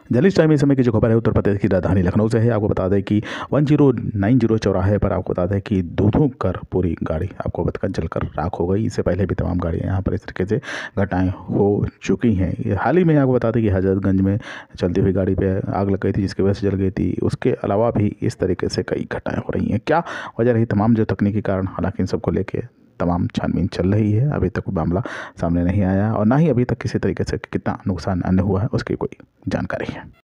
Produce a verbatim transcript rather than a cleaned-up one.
Journalist time इस समय की जो खबर है उत्तर प्रदेश की राजधानी लखनऊ से है। आपको बता दें कि वन जीरो नाइन जीरो चौराहे पर आपको बता दें कि धू धू कर पूरी गाड़ी आपको बतकर जलकर राख हो गई। इससे पहले भी तमाम गाड़ियां यहाँ पर इस तरीके से घटनाएं हो चुकी हैं। ये हाल ही में आपको बता दें कि हजरतगंज में चलती हुई गाड़ी पे आग लग गई थी, जिसकी वजह से जल गई थी। उसके अलावा भी इस तरीके से कई घटनाएं हो रही हैं। क्या वजह रही तमाम जो तकनीकी कारण, हालांकि इन सबको लेके तमाम छानबीन चल रही है। अभी तक कोई मामला सामने नहीं आया और ना ही अभी तक किसी तरीके से कितना नुकसान अन्य हुआ है उसकी कोई जानकारी है।